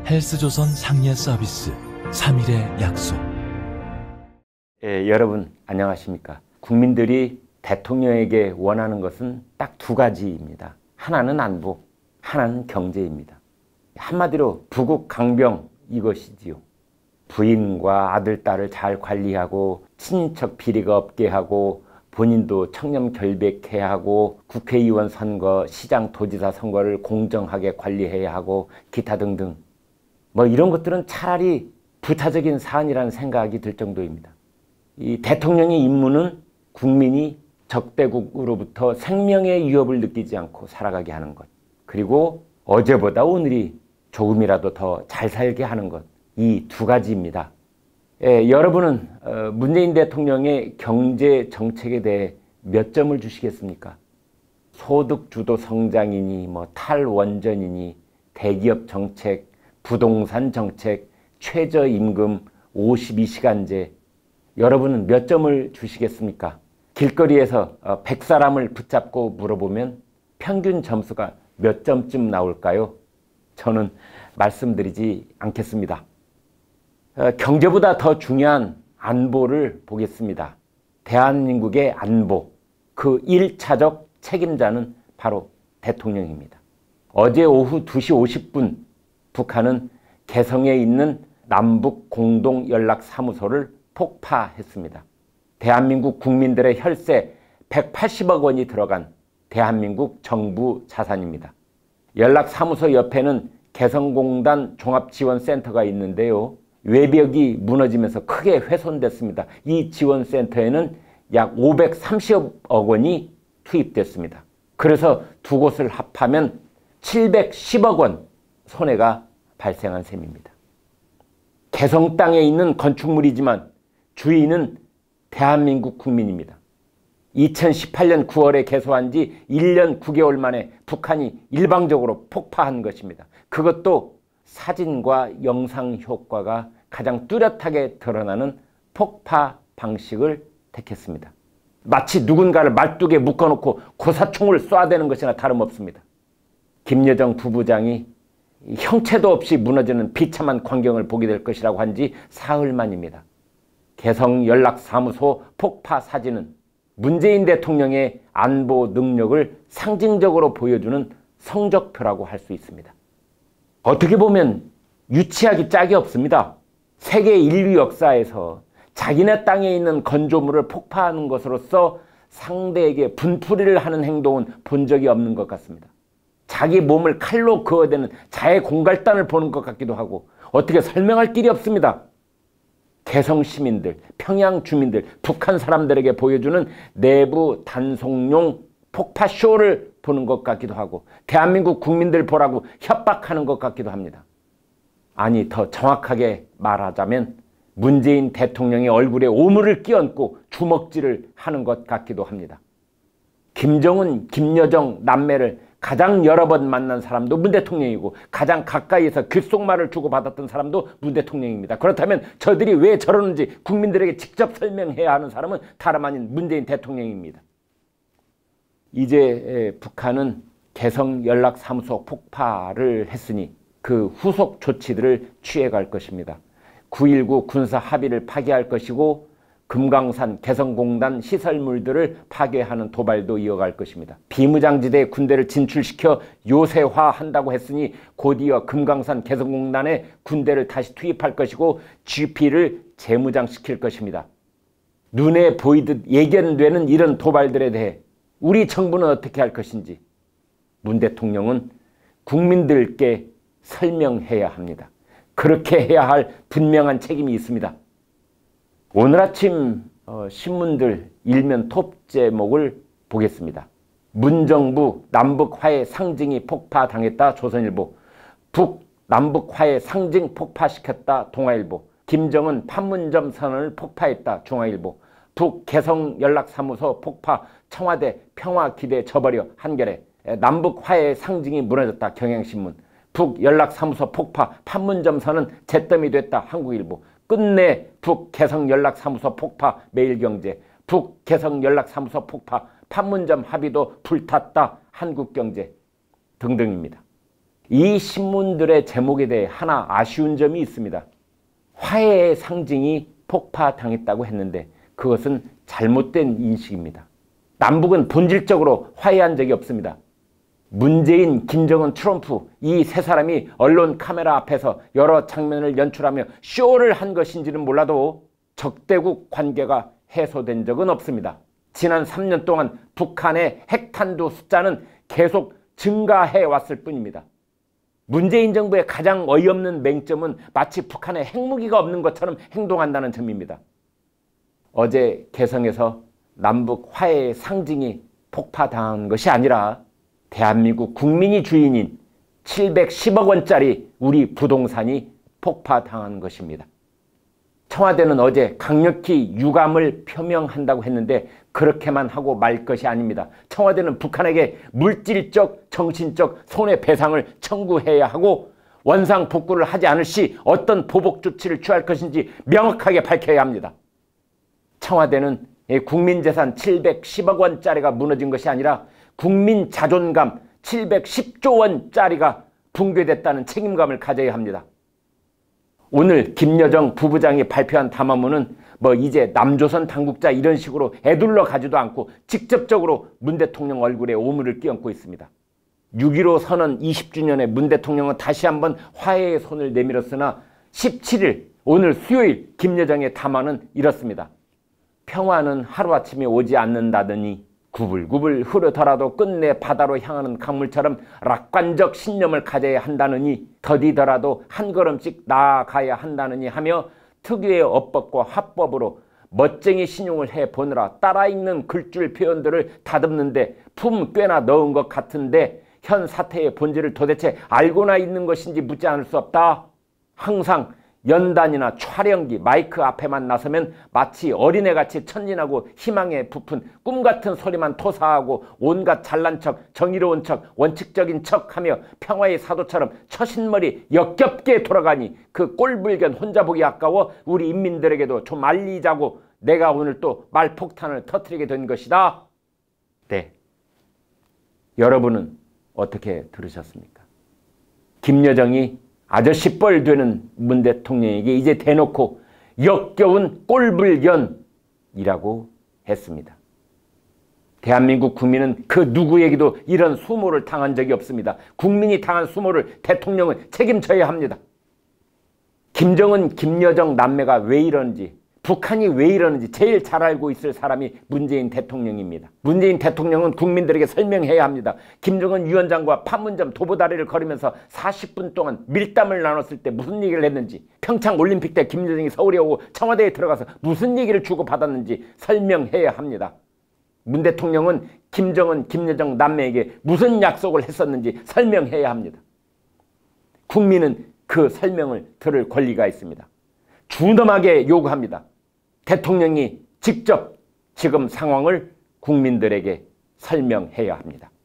헬스조선 상예 서비스 3일의 약속. 여러분 안녕하십니까? 국민들이 대통령에게 원하는 것은 딱 두 가지입니다. 하나는 안보, 하나는 경제입니다. 한마디로 부국 강병 이것이지요. 부인과 아들, 딸을 잘 관리하고 친인척 비리가 없게 하고 본인도 청렴 결백해야 하고 국회의원 선거, 시장, 도지사 선거를 공정하게 관리해야 하고 기타 등등 이런 것들은 차라리 부차적인 사안이라는 생각이 들 정도입니다. 이 대통령의 임무는 국민이 적대국으로부터 생명의 위협을 느끼지 않고 살아가게 하는 것, 그리고 어제보다 오늘이 조금이라도 더 잘 살게 하는 것, 이 두 가지입니다. 여러분은 문재인 대통령의 경제 정책에 대해 몇 점을 주시겠습니까? 소득주도 성장이니 탈원전이니 대기업 정책, 부동산 정책, 최저임금, 52시간제, 여러분은 몇 점을 주시겠습니까? 길거리에서 100사람을 붙잡고 물어보면 평균 점수가 몇 점쯤 나올까요? 저는 말씀드리지 않겠습니다. 경제보다 더 중요한 안보를 보겠습니다. 대한민국의 안보, 그 1차적 책임자는 바로 대통령입니다. 어제 오후 2시 50분 북한은 개성에 있는 남북 공동연락사무소를 폭파했습니다. 대한민국 국민들의 혈세 180억 원이 들어간 대한민국 정부 자산입니다. 연락사무소 옆에는 개성공단 종합지원센터가 있는데요. 외벽이 무너지면서 크게 훼손됐습니다. 이 지원센터에는 약 530억 원이 투입됐습니다. 그래서 두 곳을 합하면 710억 원 손해가 발생한 셈입니다. 개성 땅에 있는 건축물이지만 주인은 대한민국 국민입니다. 2018년 9월에 개소한 지 1년 9개월 만에 북한이 일방적으로 폭파한 것입니다. 그것도 사진과 영상 효과가 가장 뚜렷하게 드러나는 폭파 방식을 택했습니다. 마치 누군가를 말뚝에 묶어놓고 고사총을 쏴대는 것이나 다름없습니다. 김여정 부부장이 형체도 없이 무너지는 비참한 광경을 보게 될 것이라고 한 지 사흘 만입니다. 개성연락사무소 폭파 사진은 문재인 대통령의 안보 능력을 상징적으로 보여주는 성적표라고 할 수 있습니다. 어떻게 보면 유치하기 짝이 없습니다. 세계 인류 역사에서 자기네 땅에 있는 건조물을 폭파하는 것으로서 상대에게 분풀이를 하는 행동은 본 적이 없는 것 같습니다. 자기 몸을 칼로 그어대는 자해 공갈단을 보는 것 같기도 하고 어떻게 설명할 길이 없습니다. 개성 시민들, 평양 주민들, 북한 사람들에게 보여주는 내부 단속용 폭파쇼를 보는 것 같기도 하고 대한민국 국민들 보라고 협박하는 것 같기도 합니다. 아니, 더 정확하게 말하자면 문재인 대통령의 얼굴에 오물을 끼얹고 주먹질을 하는 것 같기도 합니다. 김정은, 김여정 남매를 가장 여러 번 만난 사람도 문 대통령이고 가장 가까이에서 귓속말을 주고받았던 사람도 문 대통령입니다. 그렇다면 저들이 왜 저러는지 국민들에게 직접 설명해야 하는 사람은 다름 아닌 문재인 대통령입니다. 이제 북한은 개성연락사무소 폭파를 했으니 그 후속 조치들을 취해갈 것입니다. 9.19 군사 합의를 파기할 것이고 금강산 개성공단 시설물들을 파괴하는 도발도 이어갈 것입니다. 비무장지대에 군대를 진출시켜 요새화한다고 했으니 곧이어 금강산 개성공단에 군대를 다시 투입할 것이고 GP를 재무장시킬 것입니다. 눈에 보이듯 예견되는 이런 도발들에 대해 우리 정부는 어떻게 할 것인지 문 대통령은 국민들께 설명해야 합니다. 그렇게 해야 할 분명한 책임이 있습니다. 오늘 아침 신문들 일면 톱 제목을 보겠습니다. 문정부 남북 화해 상징이 폭파당했다 조선일보, 북 남북 화해 상징 폭파시켰다 동아일보, 김정은 판문점 선언을 폭파했다 중앙일보, 북 개성연락사무소 폭파 청와대 평화기대 저버려 한겨레, 남북 화해 상징이 무너졌다 경향신문, 북 연락사무소 폭파 판문점 선언 잿더미 됐다 한국일보, 끝내 북 개성연락사무소 폭파 매일경제, 북 개성연락사무소 폭파 판문점 합의도 불탔다 한국경제 등등입니다. 이 신문들의 제목에 대해 하나 아쉬운 점이 있습니다. 화해의 상징이 폭파당했다고 했는데 그것은 잘못된 인식입니다. 남북은 본질적으로 화해한 적이 없습니다. 문재인, 김정은, 트럼프 이 세 사람이 언론 카메라 앞에서 여러 장면을 연출하며 쇼를 한 것인지는 몰라도 적대국 관계가 해소된 적은 없습니다. 지난 3년 동안 북한의 핵탄두 숫자는 계속 증가해 왔을 뿐입니다. 문재인 정부의 가장 어이없는 맹점은 마치 북한에 핵무기가 없는 것처럼 행동한다는 점입니다. 어제 개성에서 남북 화해의 상징이 폭파당한 것이 아니라 대한민국 국민이 주인인 710억 원짜리 우리 부동산이 폭파당한 것입니다. 청와대는 어제 강력히 유감을 표명한다고 했는데 그렇게만 하고 말 것이 아닙니다. 청와대는 북한에게 물질적, 정신적 손해배상을 청구해야 하고 원상복구를 하지 않을 시 어떤 보복 조치를 취할 것인지 명확하게 밝혀야 합니다. 청와대는 국민재산 710억 원짜리가 무너진 것이 아니라 국민 자존감 710조 원짜리가 붕괴됐다는 책임감을 가져야 합니다. 오늘 김여정 부부장이 발표한 담화문은 이제 남조선 당국자 이런 식으로 애둘러 가지도 않고 직접적으로 문 대통령 얼굴에 오물을 끼얹고 있습니다. 6.15 선언 20주년에 문 대통령은 다시 한번 화해의 손을 내밀었으나 17일 오늘 수요일 김여정의 담화는 이렇습니다. 평화는 하루아침에 오지 않는다더니 구불구불 흐르더라도 끝내 바다로 향하는 강물처럼 낙관적 신념을 가져야 한다느니 더디더라도 한 걸음씩 나아가야 한다느니 하며 특유의 어법과 화법으로 멋쟁이 신용을 해보느라 따라 읽는 글줄 표현들을 다듬는데 품 꽤나 넣은 것 같은데 현 사태의 본질을 도대체 알고나 있는 것인지 묻지 않을 수 없다. 항상 연단이나 촬영기, 마이크 앞에만 나서면 마치 어린애같이 천진하고 희망에 부푼 꿈같은 소리만 토사하고 온갖 잘난 척, 정의로운 척, 원칙적인 척하며 평화의 사도처럼 처신머리 역겹게 돌아가니 그 꼴불견 혼자 보기 아까워 우리 인민들에게도 좀 알리자고 내가 오늘 또 말폭탄을 터뜨리게 된 것이다. 네, 여러분은 어떻게 들으셨습니까? 김여정이 아저씨 뻘 되는 문 대통령에게 이제 대놓고 역겨운 꼴불견이라고 했습니다. 대한민국 국민은 그 누구에게도 이런 수모를 당한 적이 없습니다. 국민이 당한 수모를 대통령은 책임져야 합니다. 김정은, 김여정 남매가 왜 이러는지, 북한이 왜 이러는지 제일 잘 알고 있을 사람이 문재인 대통령입니다. 문재인 대통령은 국민들에게 설명해야 합니다. 김정은 위원장과 판문점 도보다리를 걸으면서 40분 동안 밀담을 나눴을 때 무슨 얘기를 했는지, 평창 올림픽 때 김여정이 서울에 오고 청와대에 들어가서 무슨 얘기를 주고받았는지 설명해야 합니다. 문 대통령은 김정은, 김여정 남매에게 무슨 약속을 했었는지 설명해야 합니다. 국민은 그 설명을 들을 권리가 있습니다. 준엄하게 요구합니다. 대통령이 직접 지금 상황을 국민들에게 설명해야 합니다.